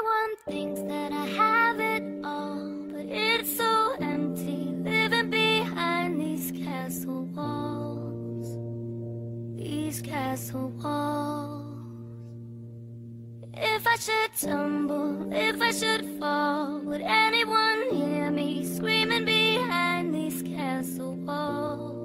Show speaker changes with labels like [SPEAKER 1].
[SPEAKER 1] Everyone thinks that I have it all, but it's so empty living behind these castle walls. These castle walls. If I should tumble, if I should fall, would anyone hear me screaming behind these castle walls?